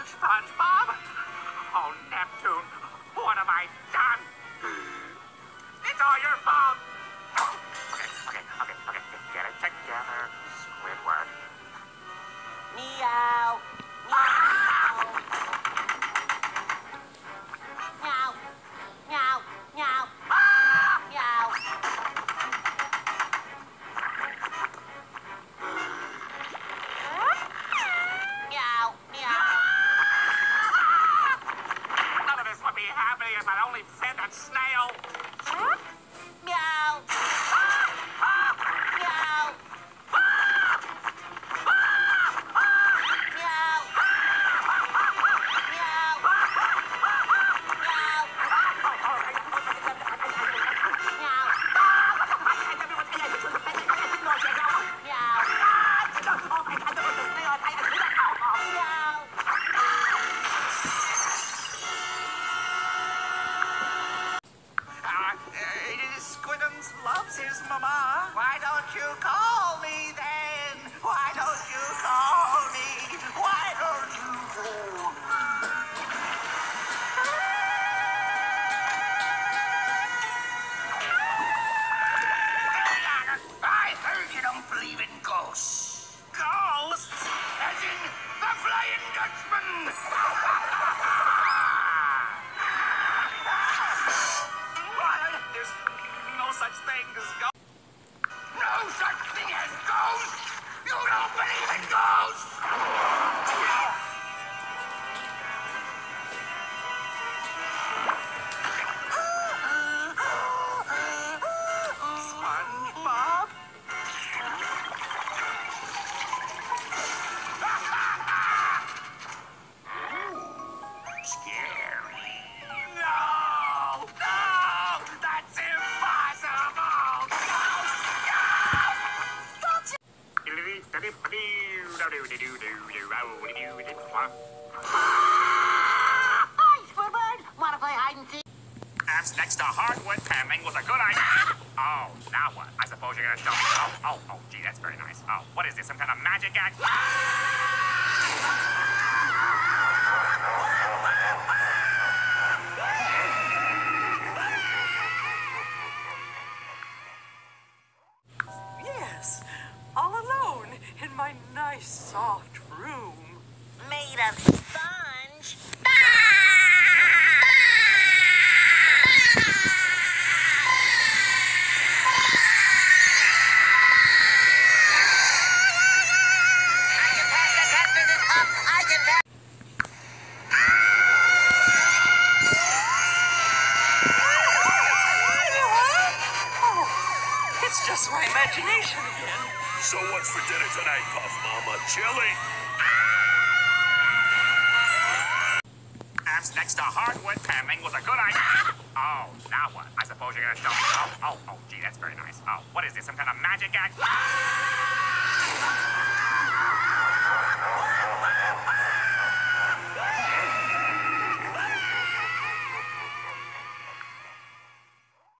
SpongeBob? Oh, Neptune, what have I done? It's all your fault. Okay. Get it together, Squidward. Meow. Meow. Meow. Meow. Meow. Meow. Meow. Meow. None of this would be happening if I'd only fed that snail. Meow. Meow. Squidums loves his mama. Why don't you call me then? Why don't you call me? Why don't you call me? I heard you don't believe in ghosts. Ghosts? As in the Flying Dutchman. There's no such thing as ghosts. No such thing as ghosts? You don't believe in ghosts? SpongeBob? Scary. No! That's impossible! Hi, Squidward. Wanna play hide and seek? Perhaps next to hardwood paneling was a good idea. Oh, now what? I suppose you're gonna show me. Oh, gee, that's very nice. Oh, what is this? Some kind of magic act? Yes, all alone in my nice soft room. Made of sponge. It's just my imagination again. So what's for dinner tonight, Puff Mama? Chili? Perhaps next to hardwood paneling was a good idea. Oh, now what? I suppose you're gonna show me. Oh, gee, that's very nice. Oh, what is this? Some kind of magic act?